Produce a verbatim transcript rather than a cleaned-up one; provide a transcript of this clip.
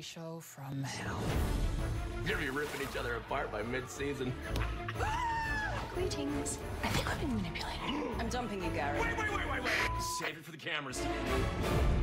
reality show from hell. You're gonna be ripping each other apart by mid-season. Greetings. I think I've been manipulated. I'm dumping you, Gary. Wait, wait, wait, wait, wait! Save it for the cameras.